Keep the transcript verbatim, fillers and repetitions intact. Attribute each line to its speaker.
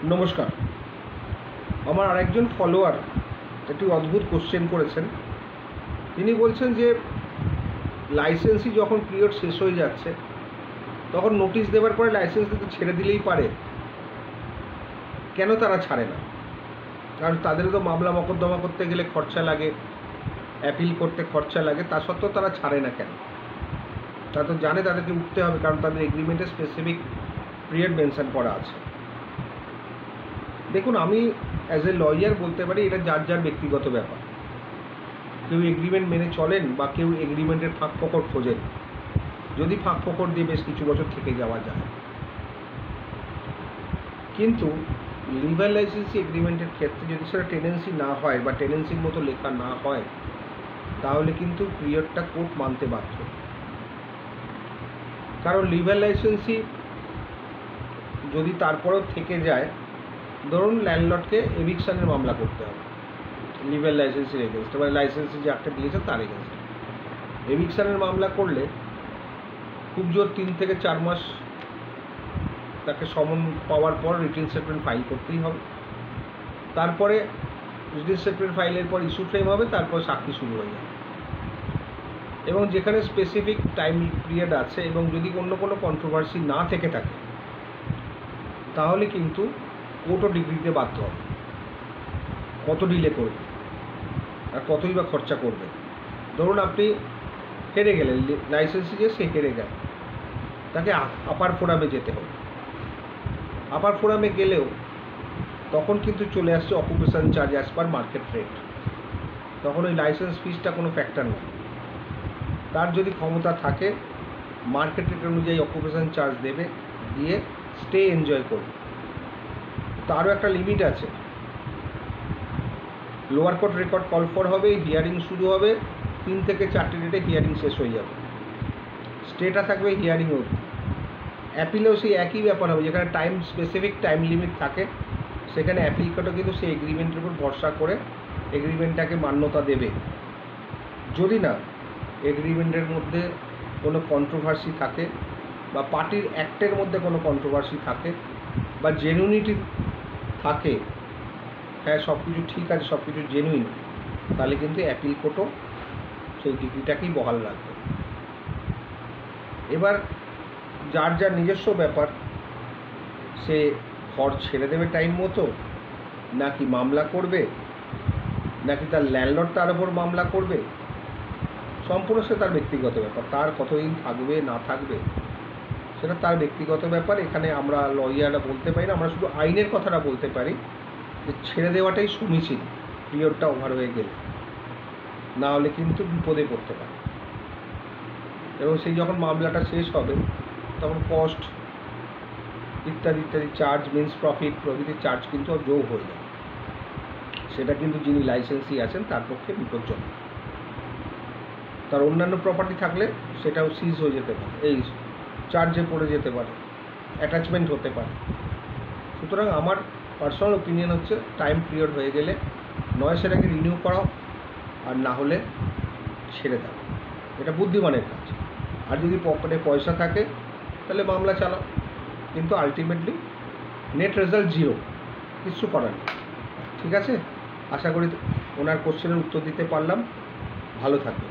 Speaker 1: নমস্কার। আমার আরেকজন ফলোয়ার একটি অদ্ভুত কোশ্চেন করেছেন। তিনি বলছেন যে লাইসেন্সই যখন পিরিয়ড শেষ হয়ে যাচ্ছে তখন নোটিশ দেওয়ার পরে লাইসেন্স দিতে ছেড়ে দিলেই পারে, কেন তারা ছাড়ে না? কারণ তাদেরও তো মামলা মকদ্দমা করতে গেলে খরচা লাগে, অ্যাপিল করতে খরচা লাগে, তা সত্ত্বেও তারা ছাড়ে না কেন? তারা তো জানে তাদেরকে উঠতে হবে, কারণ তাদের এগ্রিমেন্টে স্পেসিফিক পিরিয়ড মেনশন করা আছে। দেখুন, আমি অ্যাজ এ লয়ার বলতে পারি এটা যার যার ব্যক্তিগত ব্যাপার। কেউ এগ্রিমেন্ট মেনে চলেন বা কেউ এগ্রিমেন্টের ফাঁক ফোকর খোঁজেন, যদি ফাঁক ফোকর দিয়ে বেশ কিছু বছর থেকে যাওয়া যায়। কিন্তু লিভার লাইসেন্সি এগ্রিমেন্টের ক্ষেত্রে যদি সেটা টেনেন্সি না হয় বা টেনেন্সির মতো লেখা না হয়, তাহলে কিন্তু পিরিয়ডটা কোর্ট মানতে বাধ্য। কারণ লিভার লাইসেন্সি যদি তারপরেও থেকে যায়, ধরুন ল্যান্ডলর্ডকে এভিকশনের মামলা করতে হবে লিভার লাইসেন্সের এগেনস্টে, মানে লাইসেন্সি যে একটা দিয়েছে তার এগেনস্টে এভিকশনের মামলা করলে খুব জোর তিন থেকে চার মাস তাকে সমন পাওয়ার পর রিটেন স্টেটমেন্ট ফাইল করতেই হবে। তারপরে রিটেন স্টেটমেন্ট ফাইলের পর ইস্যু ফ্রেম হবে, তারপর সাক্ষী শুরু হয়ে যাবে। এবং যেখানে স্পেসিফিক টাইম পিরিয়ড আছে এবং যদি অন্য কোনো কন্ট্রোভার্সি না থেকে থাকে, তাহলে কিন্তু কোর্টও ডিগ্রি দিতে বাধ্য হবে। কত ডিলে করবে আর কতই বা খরচা করবে। ধরুন আপনি হেরে গেলেন, লাইসেন্সি যে সে হেরে গেল, তাকে আপার ফোরামে যেতে হবে। আপার ফোরামে গেলেও তখন কিন্তু চলে আসছে occupation charge as per market rate. তখন ওই লাইসেন্স ফিসটা কোনো ফ্যাক্টর নয়। তার যদি ক্ষমতা থাকে মার্কেট রেট অনুযায়ী অকুপেশন চার্জ দেবে, দিয়ে স্টে এনজয় করবে। তারও একটা লিমিট আছে। Lower court record call for হবে, হিয়ারিং শুরু হবে, তিন থেকে চারটে ডেটে হিয়ারিং শেষ হয়ে যাবে। স্টেটা থাকবে হিয়ারিং অবধি। অ্যাপিলেও সেই একই ব্যাপার হবে, যেখানে টাইম স্পেসিফিক টাইম লিমিট থাকে, সেখানে অ্যাপিল কোর্টও কিন্তু সেই এগ্রিমেন্টের উপর ভরসা করে এগ্রিমেন্টটাকে মান্যতা দেবে। যদি না এগ্রিমেন্টের মধ্যে কোনো কন্ট্রোভার্সি থাকে বা পার্টির অ্যাক্টের মধ্যে কোনো কন্ট্রোভার্সি থাকে বা জেনুইনিটি থাকে, হ্যাঁ সব কিছু ঠিক আছে, সব কিছু জেনুইন, তাহলে কিন্তু অ্যাপিল কোর্টও সেই ডিগ্রিটাকেই বহাল রাখবে। এবার যার যার নিজস্ব ব্যাপার, সে ঘর ছেড়ে দেবে টাইম মতো, নাকি মামলা করবে, নাকি তার ল্যান্ডলর্ড তার ওপর মামলা করবে, সম্পূর্ণ সে তার ব্যক্তিগত ব্যাপার। তার কতদিন থাকবে না থাকবে সেটা তার ব্যক্তিগত ব্যাপার। এখানে আমরা লয়াররা বলতে পারি না, আমরা শুধু আইনের কথাটা বলতে পারি যে ছেড়ে দেওয়াটাই সমীচীন পিরিয়ডটা ওভার হয়ে গেলে, না হলে কিন্তু বিপদে পড়তে পারে। এবং সেই যখন মামলাটা শেষ হবে তখন কস্ট ইত্যাদি ইত্যাদি চার্জ, মিন্স প্রফিট প্রভৃতির চার্জ কিন্তু যোগ হয়ে যায়। সেটা কিন্তু যিনি লাইসেন্সি আছেন তার পক্ষে বিপজ্জনক। তার অন্যান্য প্রপার্টি থাকলে সেটাও সিজ হয়ে যেতে পারে, এই চার্জে পড়ে যেতে পারে, অ্যাটাচমেন্ট হতে পারে। সুতরাং আমার পার্সোনাল ওপিনিয়ন হচ্ছে টাইম পিরিয়ড হয়ে গেলে নয় সেটাকে রিনিউ করাও, আর না হলে ছেড়ে দাও। এটা বুদ্ধিমানের কাজ। আর যদি পকেটে পয়সা থাকে তাহলে মামলা চালাও, কিন্তু আলটিমেটলি নেট রেজাল্ট জিরো, কিচ্ছু করার নেই। ঠিক আছে, আশা করি ওনার কোশ্চেনের উত্তর দিতে পারলাম। ভালো থাকবে।